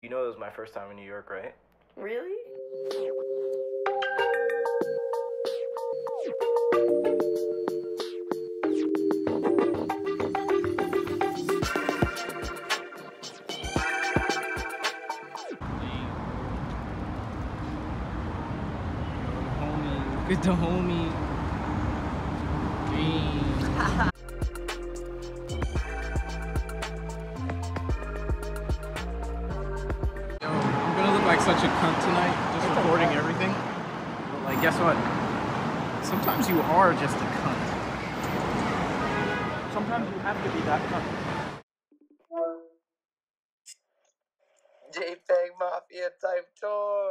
You know it was my first time in New York, right? Really? Look at the homie. Dang. Yo, I'm gonna look like such a cunt tonight, just recording everything. But like, guess what? Sometimes you are just a cunt. Sometimes you have to be that cunt. JPEG Mafia type tour.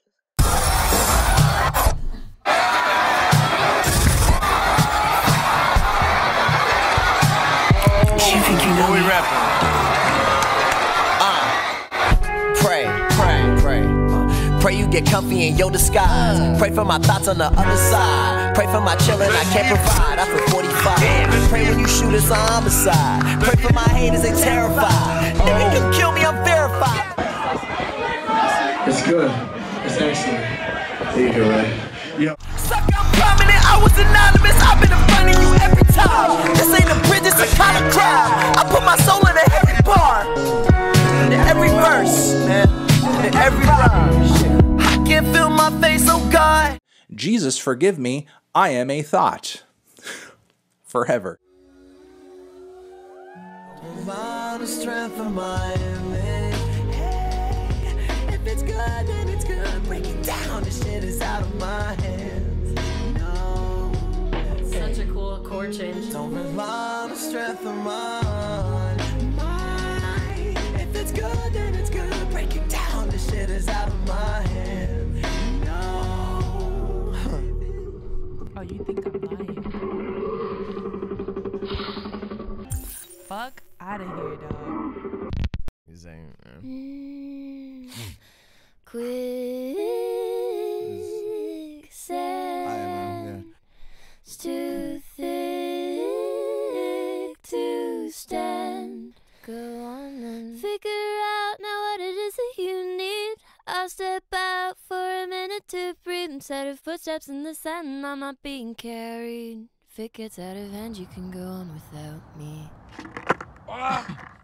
You think you know we rapping? Pray you get comfy in your disguise. Pray for my thoughts on the other side. Pray for my children I can't provide. I feel 45. Pray when you shoot it's a homicide. Pray for my haters, they terrified. Nigga can kill me, I'm verified. It's good. It's excellent. There you go, right? Yep. Suck, I'm prominent, I was anonymous. I've been in front of you every time. This ain't a bridge, it's a kind of crowd. I put my soul in every bar, in every verse, man, in every rhyme. I can't feel my face, oh God. Jesus, forgive me, I am a thought. Forever. Provide the strength of my image. Hey, if it's good, then it's good. Break it down, this shit is out of my hands. No. Such a cool chord change. Don't rely on the strength of mine. If it's good, then it's good. Break it down, this shit is out of my hands. No. Oh, you think I'm lying? Fuck out of here, dog. This ain't, Quicksand. It's too thick to stand. Go on and figure out now what it is that you need. I'll step out for a minute to breathe. Instead of footsteps in the sand, I'm not being carried. If it gets out of hand, you can go on without me.